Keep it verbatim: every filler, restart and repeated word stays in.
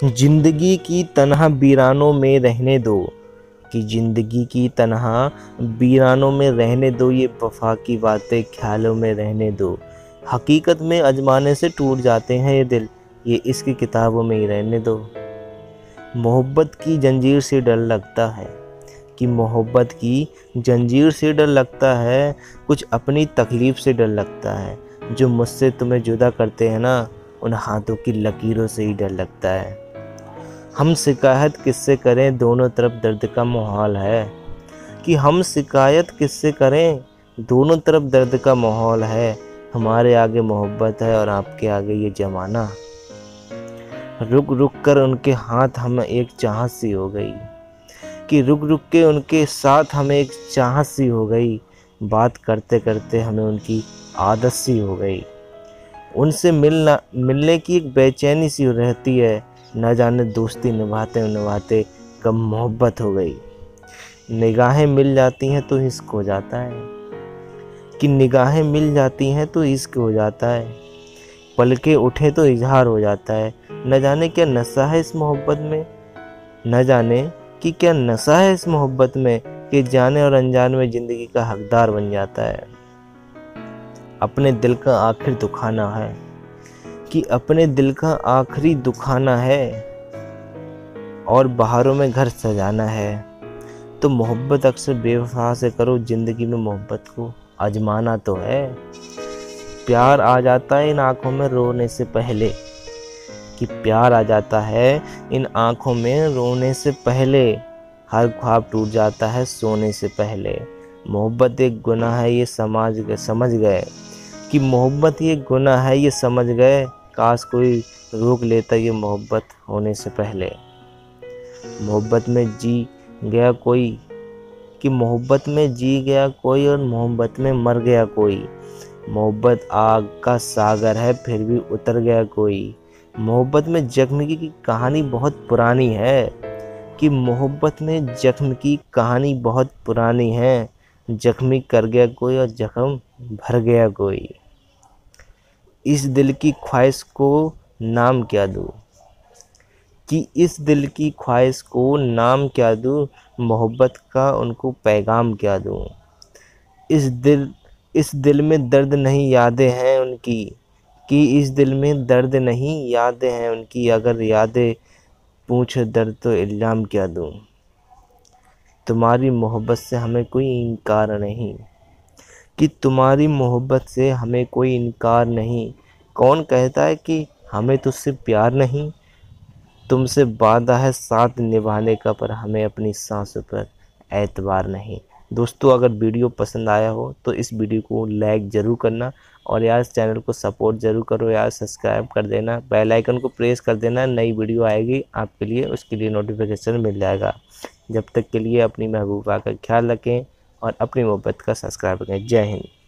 जिंदगी की तन्हा वीरानों में रहने दो, कि जिंदगी की तन्हा वीरानों में रहने दो, ये वफा की बातें ख्यालों में रहने दो। हकीकत में अजमाने से टूट जाते हैं ये दिल, ये इश्क की किताबों में ही रहने दो। मोहब्बत की जंजीर से डर लगता है, कि मोहब्बत की जंजीर से डर लगता है, कुछ अपनी तकलीफ़ से डर लगता है। जो मुझसे तुम्हें जुदा करते हैं ना, उन हाथों की लकीरों से ही डर लगता है। हम शिकायत किससे करें, दोनों तरफ दर्द का माहौल है, कि हम शिकायत किससे करें, दोनों तरफ दर्द का माहौल है। हमारे आगे मोहब्बत है और आपके आगे ये ज़माना। रुक रुक कर उनके हाथ हमें एक चाहत सी हो गई, कि रुक रुक के उनके साथ हमें एक चाहत सी हो गई। बात करते करते हमें उनकी आदत सी हो गई। उनसे मिलना मिलने की एक बेचैनी सी रहती है, न जाने दोस्ती निभाते निभाते कब मोहब्बत हो गई। निगाहें मिल जाती हैं तो इश्क हो जाता है, कि निगाहें मिल जाती हैं तो इश्क हो जाता है। पलके उठे तो इजहार हो जाता है। न जाने क्या नशा है इस मोहब्बत में, न जाने कि क्या नशा है इस मोहब्बत में, कि जाने और अनजाने में ज़िंदगी का हकदार बन जाता है। अपने दिल का आखिर दुखाना है, कि अपने दिल का आखिरी दुखाना है, और बहारों में घर सजाना है। तो मोहब्बत अक्सर बेवफा से करो, ज़िंदगी में मोहब्बत को आजमाना तो है। प्यार आ जाता है इन आँखों में रोने से पहले, कि प्यार आ जाता है इन आँखों में रोने से पहले। हर ख्वाब टूट जाता है सोने से पहले। मोहब्बत एक गुनाह है ये समझ गए समझ गए कि मोहब्बत ये गुनाह है ये समझ गए। काश कोई रोक लेता ये मोहब्बत होने से पहले। मोहब्बत में जी गया कोई, कि मोहब्बत में जी गया कोई और मोहब्बत में मर गया कोई। मोहब्बत आग का सागर है फिर भी उतर गया कोई। मोहब्बत में जख्म की कहानी बहुत पुरानी है, कि मोहब्बत में जख्म की कहानी बहुत पुरानी है। जख्मी कर गया कोई और जख्म भर गया कोई। इस दिल की ख्वाहिश को नाम क्या दूँ, कि इस दिल की ख्वाहिश को नाम क्या दूँ, मोहब्बत का उनको पैगाम क्या दूँ। इस दिल इस दिल में दर्द नहीं यादें हैं उनकी, कि इस दिल में दर्द नहीं यादें हैं उनकी। अगर यादें पूछे दर्द तो इल्ज़ाम क्या दूँ। तुम्हारी मोहब्बत से हमें कोई इनकार नहीं, कि तुम्हारी मोहब्बत से हमें कोई इनकार नहीं। कौन कहता है कि हमें तुझसे प्यार नहीं। तुमसे वादा है साथ निभाने का, पर हमें अपनी सांसों पर एतबार नहीं। दोस्तों, अगर वीडियो पसंद आया हो तो इस वीडियो को लाइक ज़रूर करना, और यार इस चैनल को सपोर्ट ज़रूर करो यार। सब्सक्राइब कर देना, बेल आइकन को प्रेस कर देना। नई वीडियो आएगी आपके लिए, उसके लिए नोटिफिकेशन मिल जाएगा। जब तक के लिए अपनी महबूबा का ख्याल रखें और अपनी मोहब्बत का सब्सक्राइब करें। जय हिंद।